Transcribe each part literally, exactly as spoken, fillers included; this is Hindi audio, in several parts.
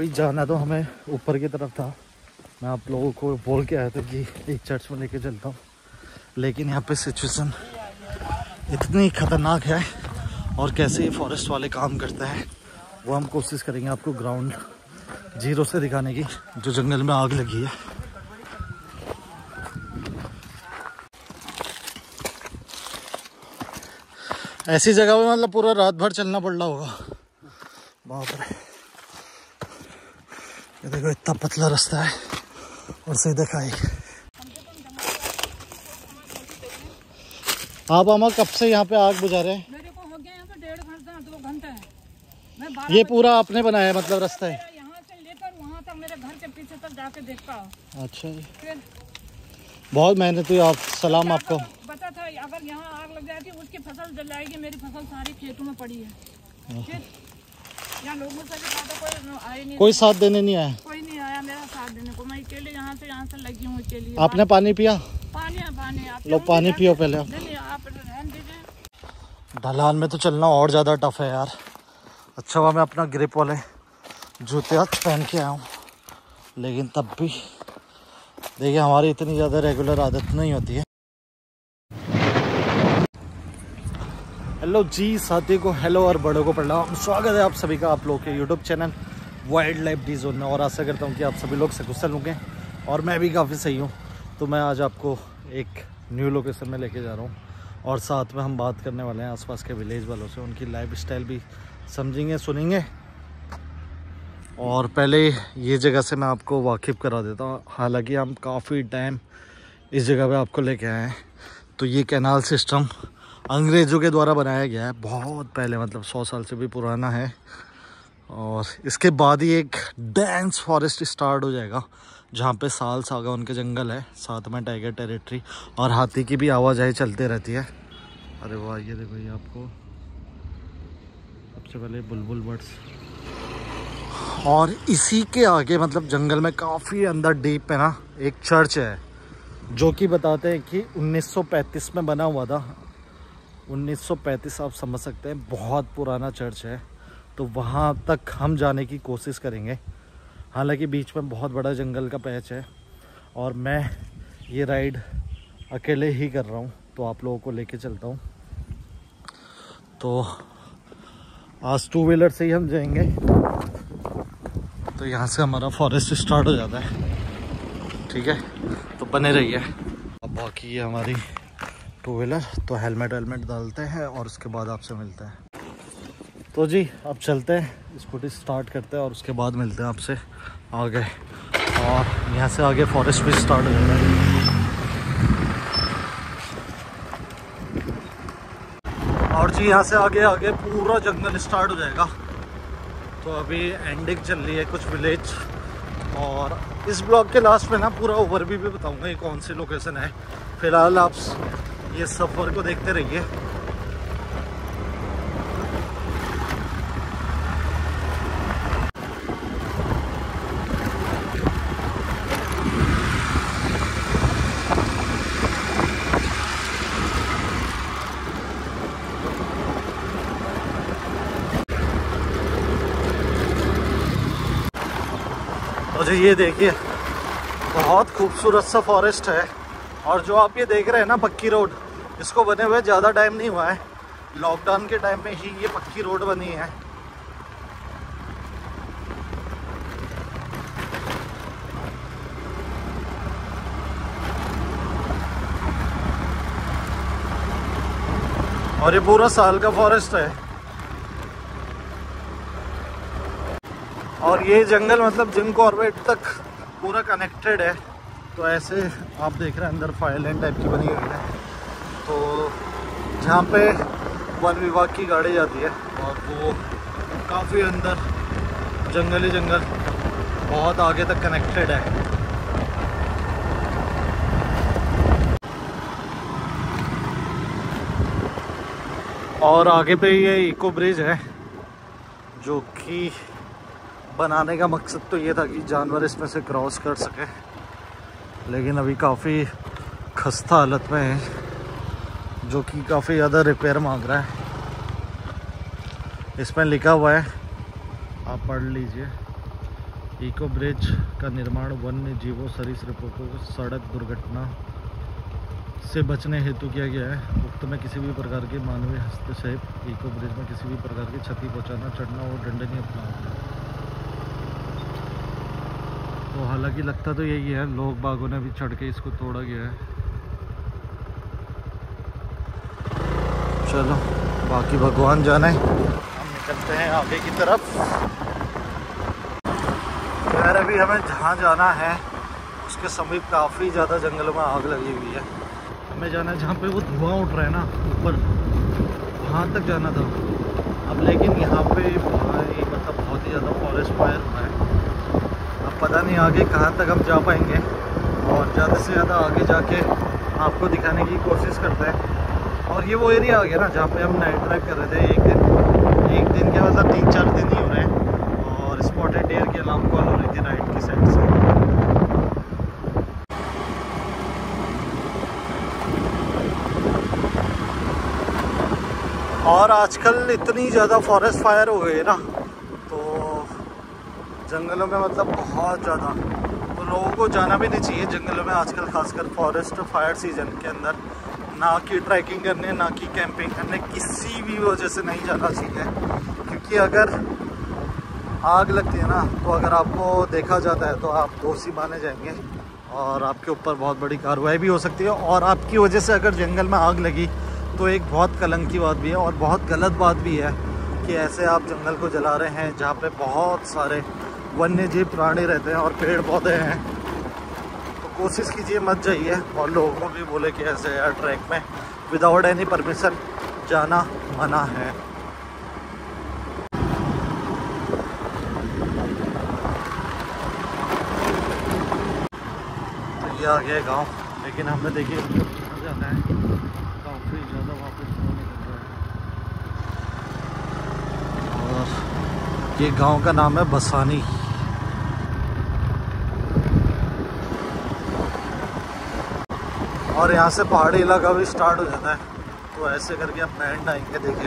अभी जाना तो हमें ऊपर की तरफ था। मैं आप लोगों को बोल के आया था कि एक चर्च में लेके चलता हूँ, लेकिन यहाँ पे सिचुएशन इतनी ख़तरनाक है और कैसे ये फॉरेस्ट वाले काम करते हैं वो हम कोशिश करेंगे आपको ग्राउंड जीरो से दिखाने की, जो जंगल में आग लगी है। ऐसी जगह पे मतलब पूरा रात भर चलना पड़ रहा होगा। बाप रे, ये देखो इतना पतला रास्ता है और सीधे खाई। आप अमा कब से यहाँ पे आग बुझा रहे हैं? मेरे को हो गया यहाँ पे डेढ़ घंटा दो घंटे है। मैं ये पूरा आपने बनाया है मतलब रास्ता है? यहाँ से लेकर वहाँ तक मेरे घर के पीछे तक जाके देखता हूँ। अच्छा जी, बहुत मेहनत हुई। आप सलाम आपको। पता था अगर यहाँ आग लग जाती उसकी फसल जल जाएगी, मेरी फसल सारी खेतों में पड़ी है। यहाँ लोगों से भी कोई आए नहीं, कोई साथ देने नहीं आया? कोई नहीं आया मेरा साथ देने को। मैं अकेले यहाँ से यहाँ से लगी हूँ अकेली। आपने पानी पिया? पानी है, पानी आप लो पानी पियो पहले। आप नहीं, आप रहने दीजिए। ढलान में तो चलना और ज़्यादा टफ है यार। अच्छा हुआ मैं अपना ग्रिप वाले जूते आज पहन के आया हूँ, लेकिन तब भी देखिए हमारी इतनी ज़्यादा रेगुलर आदत नहीं होती है। हेलो जी साथी को हेलो और बड़ों को प्रणाम। स्वागत है आप सभी का आप लोग के YouTube channel wild life D zone में, और आशा करता हूँ कि आप सभी लोग सकुशल होंगे और मैं भी काफ़ी सही हूँ। तो मैं आज आपको एक न्यू लोकेशन में लेके जा रहा हूँ और साथ में हम बात करने वाले हैं आसपास के विलेज वालों से, उनकी लाइफ स्टाइल भी समझेंगे सुनेंगे। और पहले ये जगह से मैं आपको वाकिफ़ करा देता हूँ। हालांकि हम काफ़ी टाइम इस जगह पे आपको लेके आए हैं। तो ये कैनाल सिस्टम अंग्रेज़ों के द्वारा बनाया गया है, बहुत पहले, मतलब सौ साल से भी पुराना है। और इसके बाद ही एक डेंस फॉरेस्ट स्टार्ट हो जाएगा जहाँ पे साल सागौन के जंगल है, साथ में टाइगर टेरिटरी और हाथी की भी आवाजाही चलते रहती है। अरे वाह, ये देखो ये आपको सबसे पहले बुलबुल बर्ड्स। और इसी के आगे मतलब जंगल में काफ़ी अंदर डीप है ना, एक चर्च है जो कि बताते हैं कि उन्नीस सौ पैंतीस में बना हुआ था। उन्नीस सौ पैंतीस आप समझ सकते हैं, बहुत पुराना चर्च है। तो वहाँ तक हम जाने की कोशिश करेंगे। हालांकि बीच में बहुत बड़ा जंगल का पैच है और मैं ये राइड अकेले ही कर रहा हूँ, तो आप लोगों को लेके चलता हूँ। तो आज टू व्हीलर से ही हम जाएंगे। तो यहाँ से हमारा फॉरेस्ट स्टार्ट हो जाता है, ठीक है? तो बने रहिए। अब बाकी ये हमारी टू व्हीलर, तो हेलमेट वेलमेट डालते हैं और उसके बाद आपसे मिलते हैं। तो जी अब चलते हैं, स्कूटी स्टार्ट करते हैं और उसके बाद मिलते हैं आपसे आगे। और यहाँ से आगे फॉरेस्ट भी स्टार्ट हो जाता है। और जी यहाँ से आगे आगे पूरा जंगल स्टार्ट हो जाएगा। तो अभी एंडिंग चल रही है कुछ विलेज, और इस ब्लॉग के लास्ट में ना पूरा ओवरव्यू भी बताऊंगा ये कौन सी लोकेशन है। फिलहाल आप ये सफ़र को देखते रहिए। तो ये देखिए बहुत खूबसूरत सा फॉरेस्ट है। और जो आप ये देख रहे हैं ना पक्की रोड, इसको बने हुए ज़्यादा टाइम नहीं हुआ है, लॉकडाउन के टाइम में ही ये पक्की रोड बनी है। और ये पूरा साल का फॉरेस्ट है। और ये जंगल मतलब जिम कॉर्बेट तक पूरा कनेक्टेड है। तो ऐसे आप देख रहे हैं अंदर फायर लाइन टाइप की बनी हुई है, तो जहाँ पे वन विभाग की गाड़ी जाती है, और वो काफ़ी अंदर जंगल ही जंगल बहुत आगे तक कनेक्टेड है। और आगे पे ये इको ब्रिज है, जो कि बनाने का मकसद तो ये था कि जानवर इसमें से क्रॉस कर सके, लेकिन अभी काफ़ी खस्ता हालत में है, जो कि काफ़ी ज़्यादा रिपेयर मांग रहा है। इसमें लिखा हुआ है, आप पढ़ लीजिए, इको ब्रिज का निर्माण वन्य जीवों सरीसृपों को सड़क दुर्घटना से बचने हेतु किया गया है। उक्त में किसी भी प्रकार के मानवीय हस्तक्षेप इको ब्रिज में किसी भी प्रकार की क्षति पहुंचाना, चढ़ना और दंडनीय अपराध। तो हालांकि लगता तो यही है, लोग बागों ने भी चढ़ के इसको तोड़ा गया है। चलो बाकी भगवान जाने, हम निकलते हैं आगे की तरफ। यार अभी हमें जहाँ जाना है उसके समीप काफ़ी ज़्यादा जंगलों में आग लगी हुई है। हमें जाना है जहाँ पे वो धुआं उठ रहा है ना ऊपर, वहाँ तक जाना था। अब लेकिन यहाँ पे भाई मतलब बहुत ही ज़्यादा फॉरेस्ट फायर हुआ है। अब पता नहीं आगे कहाँ तक हम जा पाएंगे, और ज़्यादा से ज़्यादा आगे जाके आपको दिखाने की कोशिश करते हैं। और ये वो एरिया आ गया ना जहाँ पे हम नाइट ड्राइव कर रहे थे। एक दिन एक दिन के मतलब तीन चार दिन ही हो रहे हैं, और स्पॉटेड डियर की अलार्म कॉल हो रही थी राइट की साइड से। और आजकल इतनी ज़्यादा फॉरेस्ट फायर हो गई है ना, तो जंगलों में मतलब बहुत ज़्यादा, तो लोगों को जाना भी नहीं चाहिए जंगलों में आजकल, खासकर फॉरेस्ट फायर सीजन के अंदर। ना कि ट्रैकिंग करने, ना कि कैंपिंग करने, किसी भी वजह से नहीं जाना चाहिए। क्योंकि अगर आग लगती है ना, तो अगर आपको देखा जाता है तो आप दोषी माने जाएंगे और आपके ऊपर बहुत बड़ी कार्रवाई भी हो सकती है। और आपकी वजह से अगर जंगल में आग लगी तो एक बहुत कलंक की बात भी है और बहुत गलत बात भी है कि ऐसे आप जंगल को जला रहे हैं जहाँ पे बहुत सारे वन्य जीव प्राणी रहते हैं और पेड़ पौधे हैं। तो कोशिश कीजिए मत जाइए, और लोगों को भी बोले कि ऐसे यार ट्रैक में विदाउट एनी परमिशन जाना मना है। तो ये आ गया गाँव, लेकिन हमें देखिए जाना है, काफ़ी ज़्यादा वापस निकल रहा है। और ये गांव का नाम है बसानी। और यहाँ से पहाड़ी इलाका भी स्टार्ट हो जाता है, तो ऐसे करके आप बैंड आएंगे। देखिए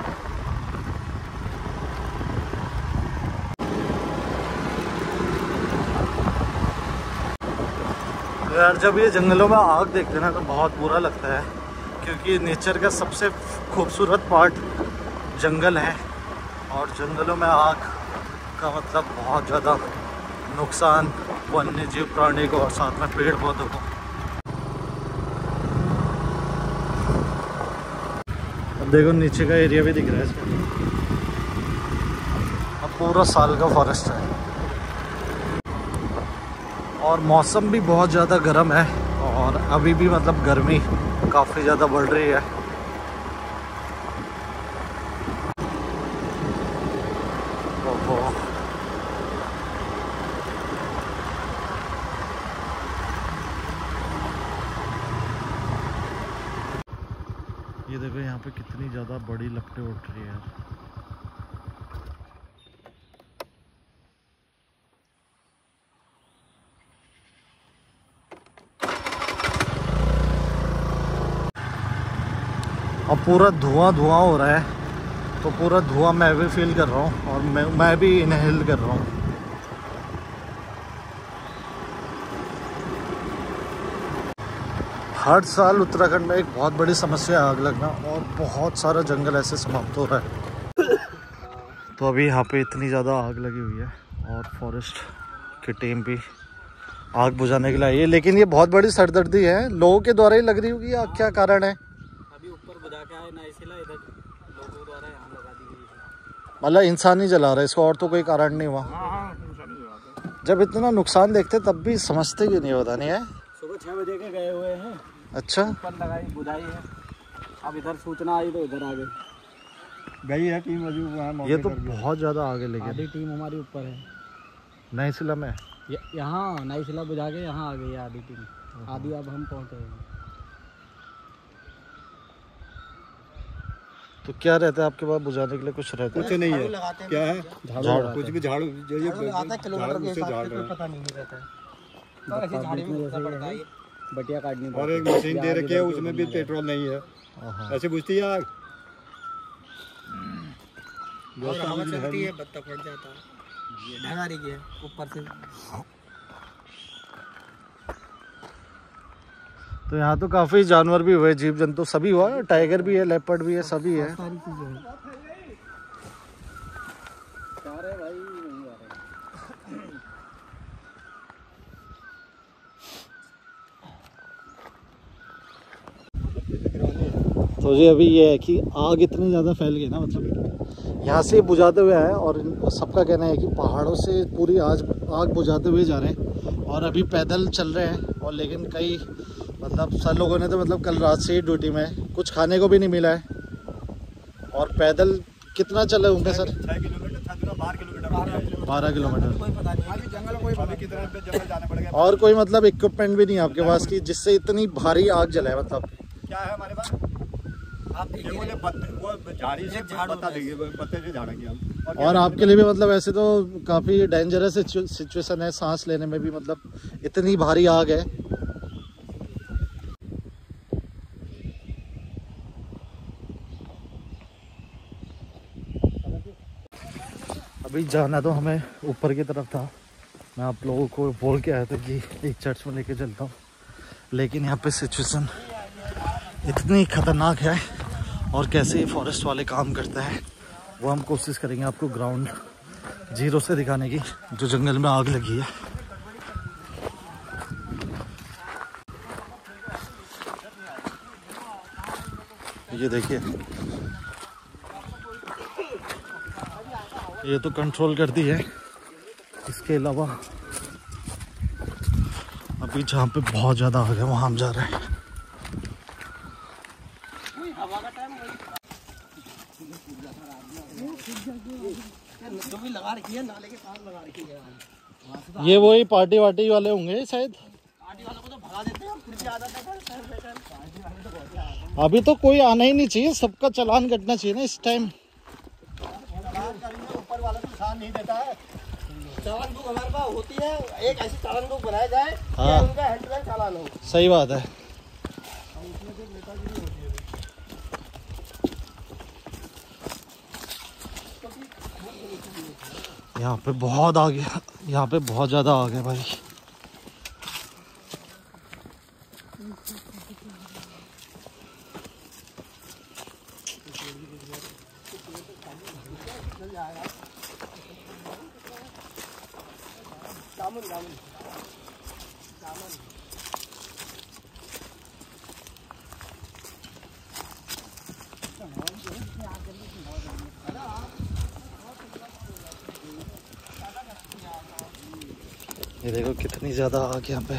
यार, जब ये जंगलों में आग देखते हैं ना तो बहुत बुरा लगता है, क्योंकि नेचर का सबसे खूबसूरत पार्ट जंगल है, और जंगलों में आग का मतलब बहुत ज़्यादा नुकसान वन्य जीव प्राणी को और साथ में पेड़ पौधों को। अब देखो नीचे का एरिया भी दिख रहा है इसमें, अब पूरा साल का फॉरेस्ट है। और मौसम भी बहुत ज़्यादा गर्म है, और अभी भी मतलब गर्मी काफ़ी ज़्यादा बढ़ रही है। ये देखो यहाँ पे कितनी ज़्यादा बड़ी लपटें उठ रही है यार। अब पूरा धुआं धुआं हो रहा है, तो पूरा धुआं मैं भी फील कर रहा हूँ, और मैं मैं भी इनहेल कर रहा हूँ। हर साल उत्तराखंड में एक बहुत बड़ी समस्या है आग लगना, और बहुत सारा जंगल ऐसे समाप्त हो रहा है। तो अभी यहाँ पे इतनी ज़्यादा आग लगी हुई है, और फॉरेस्ट की टीम भी आग बुझाने के लिए आई है, लेकिन ये बहुत बड़ी सरदर्दी है, लोगों के द्वारा ही लग रही होगी। आग क्या कारण है? अभी ऊपर बुझा के आए ना, इसलिए इधर लोगों द्वारा यहाँ लगा दी गई। मतलब इंसान ही जला रहा है इसको, और तो कोई कारण नहीं हुआ। जब इतना नुकसान देखते तब भी समझते क्यों नहीं, होता नहीं है। सुबह छः बजे के गए हुए हैं। अच्छा, ऊपर लगाई बुझाई है, अब इधर सूचना आई तो इधर आ गए। गई है टीम अभी वहाँ। ये तो बहुत ज़्यादा आगे, लेकिन आधी टीम हमारी ऊपर है नाइसिला में। यहाँ नाइसिला बुझा के यहाँ आ गई है आधी टीम, आधी अब हम पहुँचे हैं। तो क्या रहता है आपके पास बुझाने के लिए? कुछ रहता है? कुछ नहीं है। क्या है? झाड़ू। कुछ भी झाड़ू जो ये किलोमीटर के हिसाब से पता नहीं रहता है, तो ऐसी झाड़ी में घुसना पड़ता है। बटिया काटनी और एक मशीन दे रखी है, उसमें भी पेट्रोल नहीं है, ऐसे बुझती है आग। और हवा चलती है, बत्ता फट जाता है। ये ढगारी की है ऊपर से। तो यहाँ तो काफी जानवर भी हुए, जीव जंतु सभी हुआ, टाइगर भी है, लेपर्ड भी है, सभी है। सारी चीजें हैं। तो जी अभी ये है कि आग इतनी ज़्यादा फैल गई ना, मतलब यहाँ से बुझाते हुए आए और सबका कहना है कि पहाड़ों से पूरी आज आग बुझाते हुए जा रहे हैं और अभी पैदल चल रहे हैं। और लेकिन कई मतलब सर लोगों ने तो मतलब कल रात से ही ड्यूटी में, कुछ खाने को भी नहीं मिला है और पैदल कितना चले होंगे सर? बारह किलोमीटर। और कोई मतलब इक्विपमेंट भी नहीं है आपके पास की जिससे इतनी भारी आग जलाए? मतलब क्या है हमारे पास, आप देखिए वो झाड़ी से बता देंगे, पत्ते से झाड़ेंगे हम। और आपके लिए भी मतलब ऐसे तो काफ़ी डेंजरस सिचुएशन है, सांस लेने में भी, मतलब इतनी भारी आग है। अभी जाना तो हमें ऊपर की तरफ था, मैं आप लोगों को बोल के आया था कि एक चर्च में लेके चलता हूँ, लेकिन यहाँ पे सिचुएशन इतनी खतरनाक है और कैसे ये फॉरेस्ट वाले काम करते हैं वो हम कोशिश करेंगे आपको ग्राउंड जीरो से दिखाने की, जो जंगल में आग लगी है। ये देखिए, ये तो कंट्रोल करती है। इसके अलावा अभी जहाँ पे बहुत ज़्यादा आग है वहाँ हम जा रहे हैं। जो भी लगा रखी है नाले के पास लगा रखी है। ये वही पार्टी वार्टी वाले होंगे शायद। पार्टी वालों को तो भगा देते हैं, फिर भी आ जाता है। अभी तो कोई आना ही नहीं चाहिए, सबका चालान कटना चाहिए ना इस टाइम। ऊपर वाला तो साथ नहीं देता है। चालान बुक हमारे पास होती है, एक ऐसी चालान बुक बनाया जाए हाँ, उनका हैंडल चालान हो। सही बात है। यहाँ पे बहुत आग है, यहाँ पे बहुत ज़्यादा आग है भाई। ये देखो कितनी ज़्यादा आग यहाँ पे।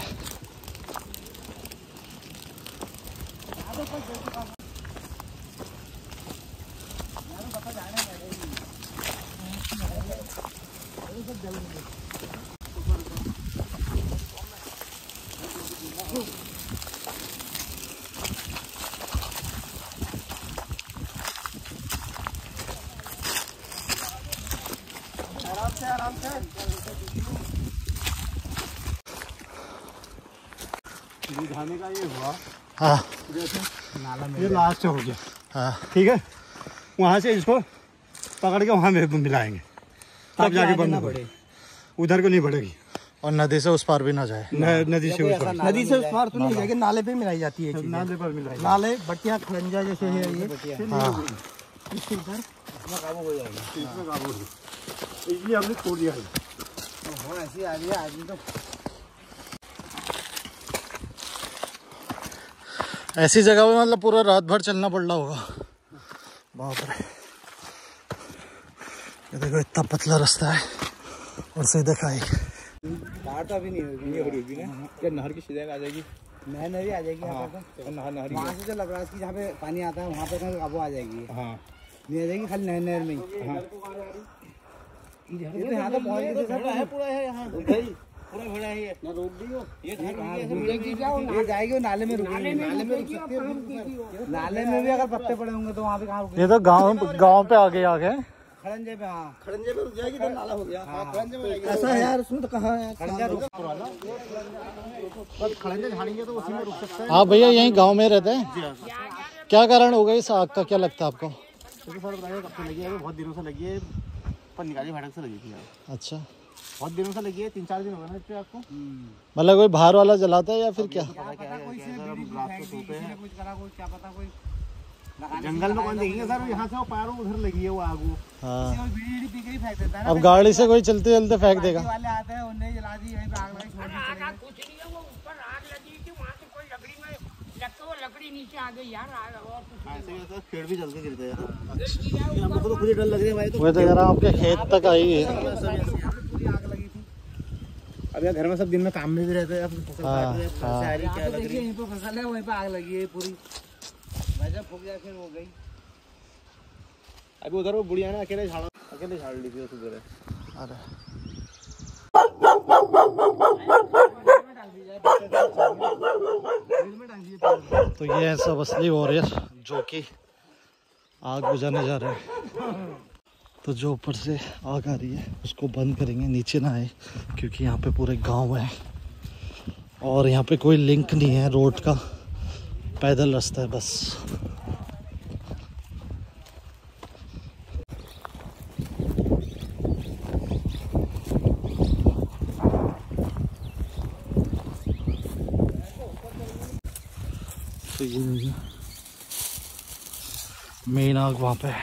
आराम से आराम से। बुझाने का ये हुआ, हाँ जैसे नाला में ये लास्ट हो गया, हाँ ठीक है, वहाँ से इसको पकड़ के वहाँ में मिलाएंगे, तब जाके बंद पड़े, उधर को नहीं बढ़ेगी। और नदी से उस पार भी ना जाए। नदी से उस पार, नदी से उस पार तो नहीं जाएगी, नाले पे मिलाई जाती है। नाले पर मिलाई, नाले बटिया खरंजा जैसे है ये, इसके ऊपर काबू हो जाएगा, इसमें काबू हो, इसलिए हमने छोड़ दिया है। ऐसी आ गई आदमी तो, ऐसी जगह पे मतलब पूरा रात भर चलना पड़ रहा होगा। बाप रे, ये देखो इतना पतला रास्ता है और सीधे खाई। बाढ़ तो अभी नहीं होगी, नहीं होगी ना, क्या नहर की सीधे आ जाएगी, नहर नहर आ जाएगी। हाँ, तो नहर नहर वहाँ से जो लग रहा है कि जहाँ पे पानी आता है वहाँ पे काबू आ जाएगी। हाँ, नहीं आ जाएगी, खाली नहर नहर में ही। हाँ, यहाँ तो पहुँच गए है, पूरा है यहाँ पूरा भरा है ये, ना रोक दी हो ये, ये जाएगी और नाले में रुकेगी, नाले में रुक सकती है। नाले में भी अगर पत्ते पड़े होंगे तो वहाँ पे कहाँ रुकेगी? ये तो गांव गांव पे आगे आ गए, खड़ंजे पे। हाँ, खड़ंजे पे रुक जाएगी तो नाला हो गया। हाँ, खड़ंजे में ऐसा है यार, उसमें तो कहाँ है खड़ंजा रुक वाला, बस खड़ंजे झाड़ेंगे तो उसी में रुक सकता है। आप भैया यहीं गांव में रहते हैं? क्या कारण होगा इस आग का, क्या लगता है आपको? सर बताइए, कब से लगी है? बहुत दिनों से लगी है, ऊपर निकाली भड़क से लगी थी यार। अच्छा, बहुत दिनों से लगी है, तीन चार दिन हो गए ना इस पे आपको। मतलब कोई बाहर वाला जलाता है या फिर क्या? जंगल में कौन देखेंगे सर, यहाँ से वो पारों उधर लगी है वो आग। वो हाँ, अब गाड़ी से कोई चलते चलते फेंक देगा। वाले आते हैं उन्हें जला दी, यहीं पे आग लगी, छोड़ दी। आग कुछ नहीं है, वो ऊपर आग लगी थी, वहाँ से कोई लकड़ी में लग के वो लकड़ी नीचे आ गई यार। आग और कुछ ऐसे ही तो पेड़ भी जल के गिरते हैं। हमको तो खुद ही डर लग रही है भाई। तो वो तो कह रहा हूँ आपके खेत तक आई है। पूरी आग लगी थी। अब यार घर में सब दिन में काम में भी रहते हैं, अपनी फसल काट रहे हैं, फसल आ रही क्या लग रही है। यहीं पे फसल है, वहीं पे आग लगी है पूरी। भाई जब फूक गया फिर हो गई। अभी उधर वो बुढ़िया ना अकेले झाड़ अकेले झाड़ ली थी उधर। अरे तो ये है सब असली वॉरियर जो कि आग बुझाने जा रहे हैं। तो जो ऊपर से आग आ रही है उसको बंद करेंगे, नीचे ना आए, क्योंकि यहाँ पे पूरे गांव है और यहाँ पे कोई लिंक नहीं है रोड का, पैदल रास्ता है बस। तो ये मेन आग वहाँ पे है।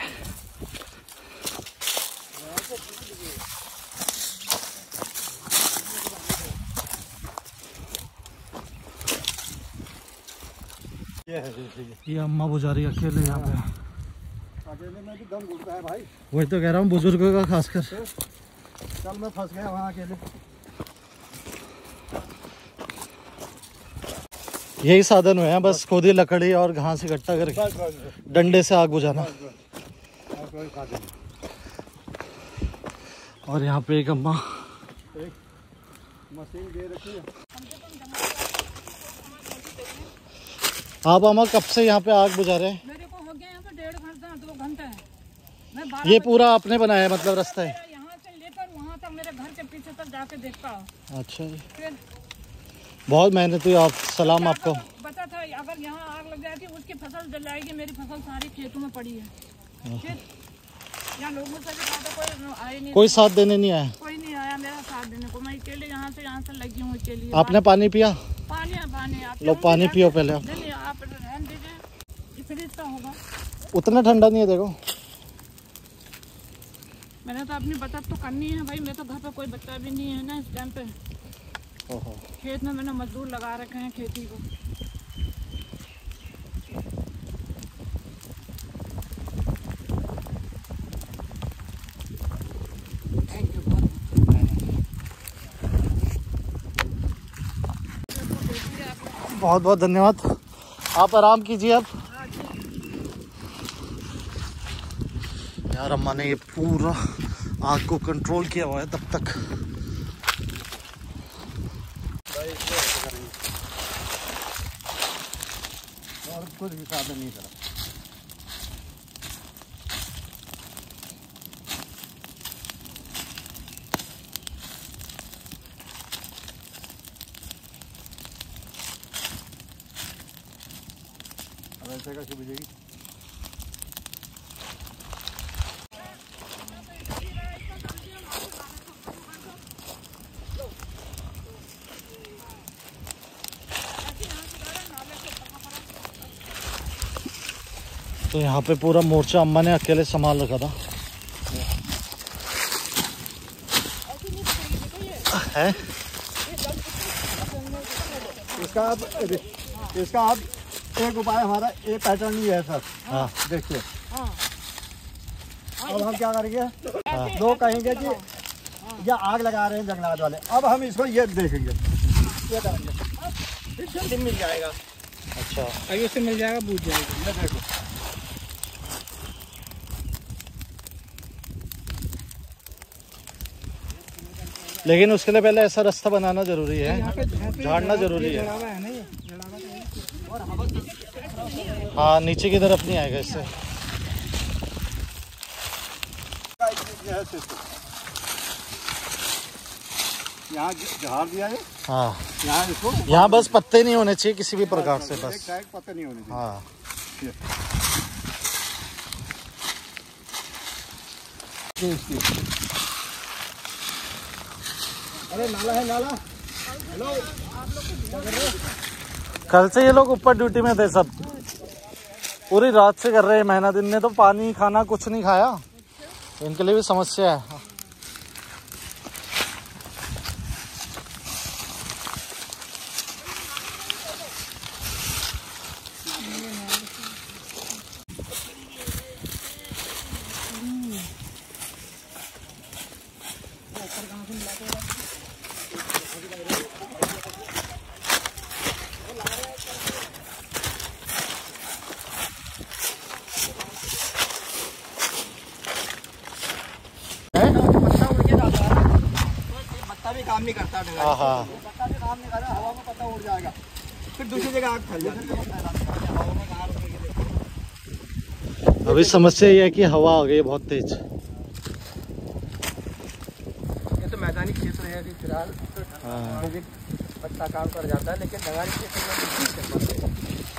ये अम्मा बुझा रही अकेले यहाँ पे। में भी दम घुटता है भाई। वही तो कह रहा हूँ, बुजुर्गों का खासकर। कल मैं फंस गया वहाँ अकेले। यही साधन हुए हैं बस, खुद ही लकड़ी और घास इकट्ठा करके डंडे से आग बुझाना। और यहाँ पे एक अम्मा मशीन दे रखी है। आप अम्मा कब से यहाँ पे आग बुझा रहे हैं? मेरे को हो गया यहाँ पे डेढ़ घंटा दो घंटे है। मैं ये पूरा आपने बनाया है मतलब रास्ता है? यहाँ से लेकर वहाँ तक मेरे घर के पीछे तक जाके देखता हूँ। अच्छा जी, फिर बहुत मेहनत हुई। आप सलाम आपको। पता था अगर यहाँ आग लग जाती उसकी फसल जल जाएगी, मेरी फसल सारी खेतों में पड़ी है। फिर यहाँ लोगों से भी कहा था, कोई आए नहीं, कोई साथ देने नहीं आया? कोई नहीं आया मेरा साथ देने को। मैं अकेले यहाँ से यहाँ से लगी हूँ अकेली। आपने पानी पिया? पानी है, पानी आप लो पानी पियो पहले आप। नहीं नहीं आप रहने दीजिए, फ्रिज का होगा। उतना ठंडा नहीं है देखो। मैंने तो अपनी बचत तो करनी है भाई, मेरे तो घर पे कोई बच्चा भी नहीं है ना इस टाइम पे। ओहो। खेत में मैंने मजदूर लगा रखे हैं खेती को। बहुत बहुत धन्यवाद, आप आराम कीजिए अब। यार अम्मा ने ये पूरा आग को कंट्रोल किया हुआ है तब तक। और कुछ भी साधन नहीं करा। अब ऐसे कैसे बुझेगी? तो यहाँ पे पूरा मोर्चा अम्मा ने अकेले संभाल रखा था। है इसका आप इसका आप एक उपाय हमारा ये पैटर्न ही है सर। हाँ देखिए अब हम क्या करेंगे, लोग कहेंगे कि ये आग लगा रहे हैं जंगलात वाले। अब हम इसको ये देखेंगे, ये करेंगे, जल्दी मिल जाएगा। अच्छा, अभी उससे मिल जाएगा, बूझ जाएगा। ये देखो लेकिन उसके लिए पहले ऐसा रास्ता बनाना जरूरी है, झाड़ना जरूरी है। हाँ नीचे की तरफ नहीं आएगा इससे। यहाँ झाड़ दिया है। हाँ यहाँ इसको यहाँ बस पत्ते नहीं होने चाहिए किसी भी प्रकार से, बस पत्ते नहीं होने चाहिए। हाँ अरे नाला है नाला। हेलो, कल से ये लोग ऊपर ड्यूटी में थे सब, पूरी रात से कर रहे हैं मेहनत। इनने तो पानी खाना कुछ नहीं खाया, इनके लिए भी समस्या है। पत्ता भी काम नहीं करता, हाँ, पत्ता भी काम नहीं कर रहा, हवा में पत्ता उड़ जाएगा, फिर दूसरी जगह आग फैल जाती है। अभी समस्या ये है कि हवा आ गई है बहुत तेज। ये तो मैदानी क्षेत्र है अभी फिलहाल, हाँ। पत्ता काम कर जाता है, लेकिन नगारी क्षेत्र में नहीं कर पाते।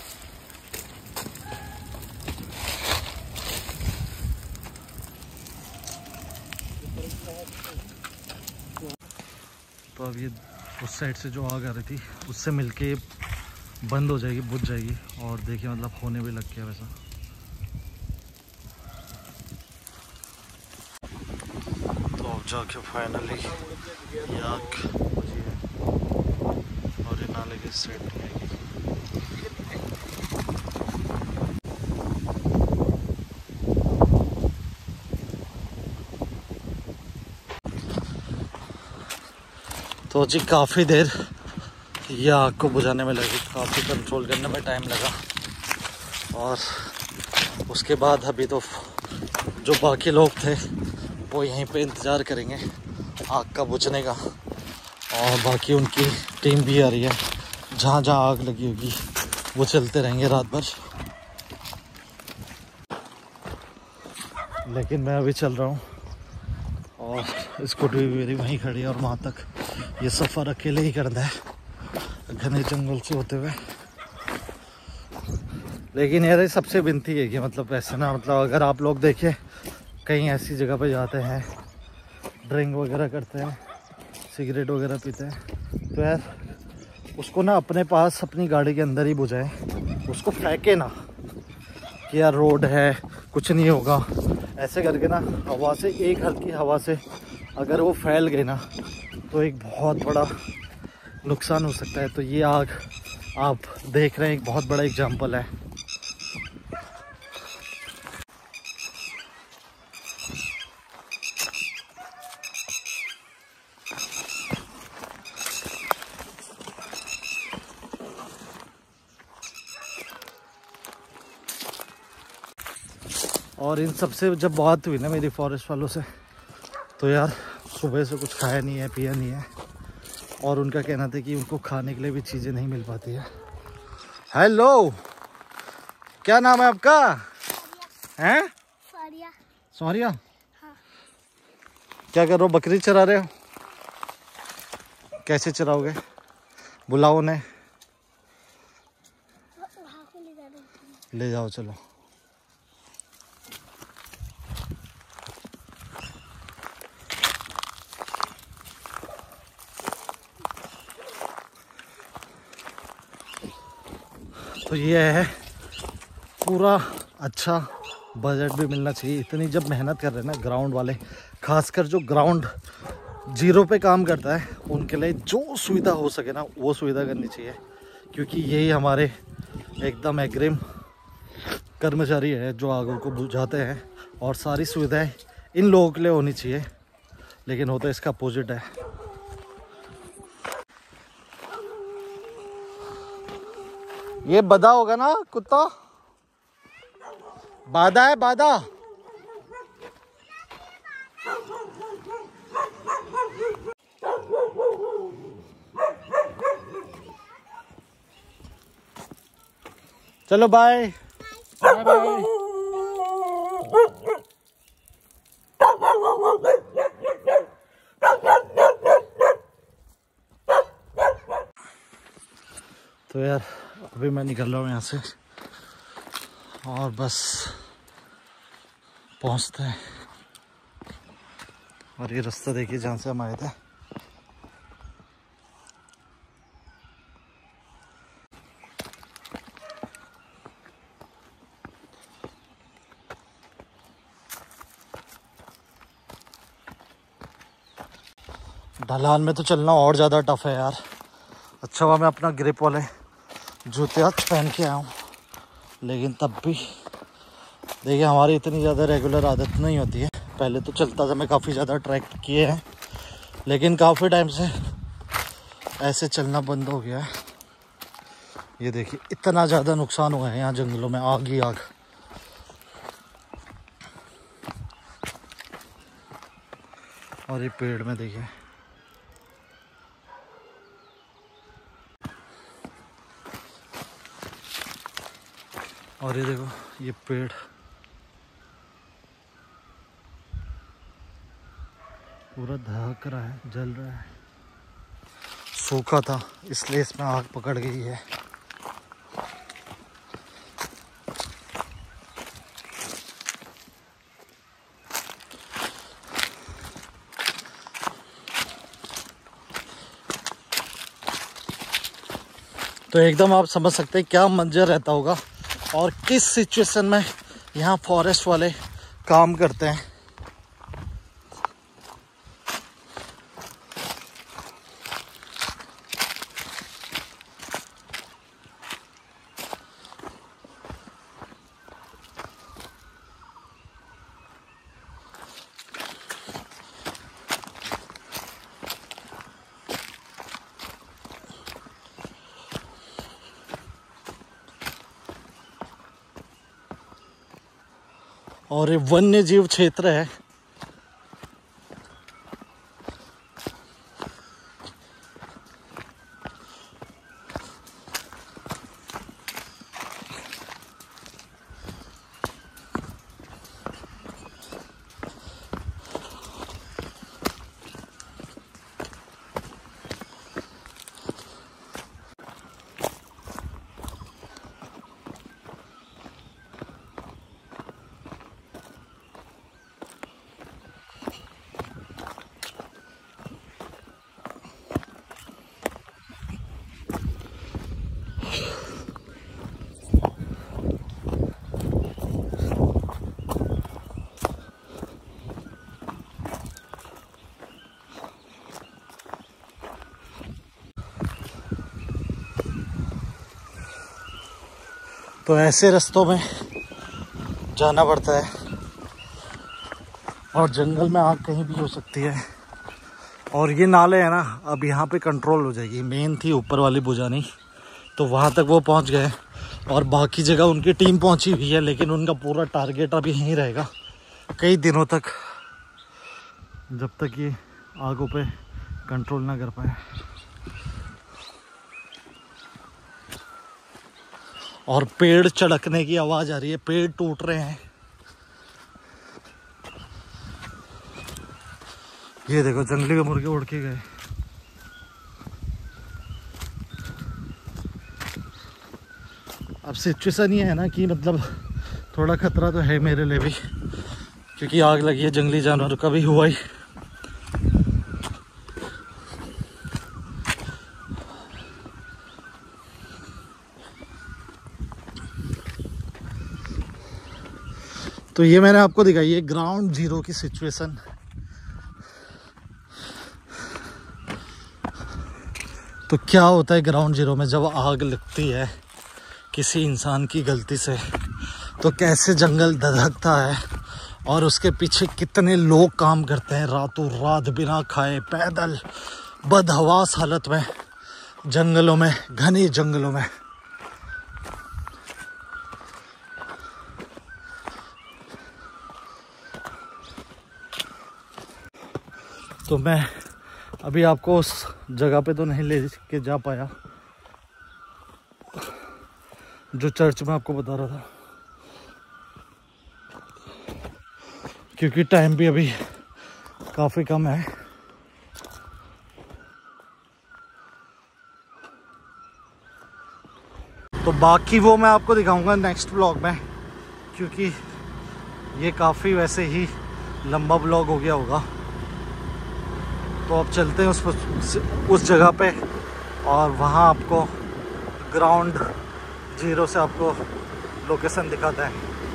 तो अब ये उस साइड से जो आग आ रही थी उससे मिलके बंद हो जाएगी, बुझ जाएगी। और देखिए मतलब होने भी लग गया वैसा। तो अब जाके फाइनली ये आग बुझी है और ये नाले के साइड में आएगी। तो जी काफ़ी देर ये आग को बुझाने में लगी, काफ़ी कंट्रोल करने में टाइम लगा। और उसके बाद अभी तो जो बाकी लोग थे वो यहीं पे इंतज़ार करेंगे आग का बुझने का, और बाकी उनकी टीम भी आ रही है। जहाँ जहाँ आग लगी होगी वो चलते रहेंगे रात भर। लेकिन मैं अभी चल रहा हूँ और स्कूटी भी मेरी वहीं खड़ी है, और वहाँ तक ये सफ़र अकेले ही करना है घने जंगल से होते हुए। लेकिन यार सबसे विनती है कि मतलब ऐसे ना, मतलब अगर आप लोग देखें कहीं ऐसी जगह पे जाते हैं, ड्रिंक वगैरह करते हैं, सिगरेट वगैरह पीते हैं, तो यार उसको ना अपने पास अपनी गाड़ी के अंदर ही बुझाएं, उसको फेंके ना कि यार रोड है कुछ नहीं होगा। ऐसे करके ना हवा से, एक हल्की हवा से अगर वो फैल गई ना तो एक बहुत बड़ा नुकसान हो सकता है। तो ये आग आप देख रहे हैं एक बहुत बड़ा एग्जाम्पल है। और इन सब से जब बात हुई ना मेरी फॉरेस्ट वालों से, तो यार सुबह से कुछ खाया नहीं है, पिया नहीं है, और उनका कहना था कि उनको खाने के लिए भी चीज़ें नहीं मिल पाती है। हेलो, क्या नाम है आपका? हैं? सौरिया। सौरिया? हाँ। क्या कर रहे हो? बकरी चरा रहे हो? कैसे चराओगे? बुलाओ उन्हें। वहाँ को ले जा रहे ले जाओ, चलो। तो ये है पूरा अच्छा बजट भी मिलना चाहिए। इतनी जब मेहनत कर रहे हैं ना ग्राउंड वाले, खासकर जो ग्राउंड जीरो पे काम करता है, उनके लिए जो सुविधा हो सके ना वो सुविधा करनी चाहिए, क्योंकि यही हमारे एकदम एग्रिम कर्मचारी है जो आगों को बुझाते हैं। और सारी सुविधाएं इन लोगों के लिए होनी चाहिए, लेकिन होता इसका अपोजिट है। ये बदा होगा ना कुत्ता? बादा है, बादा। चलो बाय बाय बाय। तो यार अभी मैं निकल रहा हूँ यहाँ से, और बस पहुँचते हैं और ये रास्ता देखिए जहाँ से हम आए थे। ढलान में तो चलना और ज़्यादा टफ है यार। अच्छा हुआ मैं अपना ग्रिप वाले जूते आज पहन के आया हूँ, लेकिन तब भी देखिए हमारी इतनी ज़्यादा रेगुलर आदत नहीं होती है। पहले तो चलता था, मैं काफ़ी ज़्यादा ट्रैक किए हैं, लेकिन काफ़ी टाइम से ऐसे चलना बंद हो गया है। ये देखिए इतना ज़्यादा नुकसान हुआ है यहाँ जंगलों में, आग ही आग। और ये पेड़ में देखिए और ये देखो ये पेड़ पूरा दहक रहा है, जल रहा है। सूखा था इसलिए इसमें आग पकड़ गई है। तो एकदम आप समझ सकते हैं क्या मंजर रहता होगा और किस सिचुएशन में यहाँ फॉरेस्ट वाले काम करते हैं। और ये वन्य जीव क्षेत्र है। तो ऐसे रास्तों में जाना पड़ता है और जंगल में आग कहीं भी हो सकती है। और ये नाले है ना, अब यहाँ पे कंट्रोल हो जाएगी। मेन थी ऊपर वाली बुझानी, तो वहाँ तक वो पहुँच गए और बाकी जगह उनकी टीम पहुँची हुई है, लेकिन उनका पूरा टारगेट अभी यहीं रहेगा कई दिनों तक, जब तक ये आगों पे कंट्रोल ना कर पाए। और पेड़ चढ़कने की आवाज़ आ रही है, पेड़ टूट रहे हैं। ये देखो जंगली के मुर्गे उड़ के गए। अब सिचुएशन ये है ना कि मतलब थोड़ा खतरा तो है मेरे लिए भी, क्योंकि आग लगी है, जंगली जानवर का भी हुआ ही। तो ये मैंने आपको दिखाई है ग्राउंड जीरो की सिचुएशन। तो क्या होता है ग्राउंड जीरो में जब आग लगती है किसी इंसान की गलती से, तो कैसे जंगल धधकता है और उसके पीछे कितने लोग काम करते हैं रातों रात बिना खाए पैदल बदहवास हालत में जंगलों में, घने जंगलों में। तो मैं अभी आपको उस जगह पे तो नहीं ले के जा पाया जो चर्च में आपको बता रहा था, क्योंकि टाइम भी अभी काफ़ी कम है। तो बाकी वो मैं आपको दिखाऊंगा नेक्स्ट ब्लॉग में, क्योंकि ये काफ़ी वैसे ही लंबा ब्लॉग हो गया होगा। तो अब चलते हैं उस उस जगह पे और वहाँ आपको ग्राउंड जीरो से आपको लोकेशन दिखाते हैं।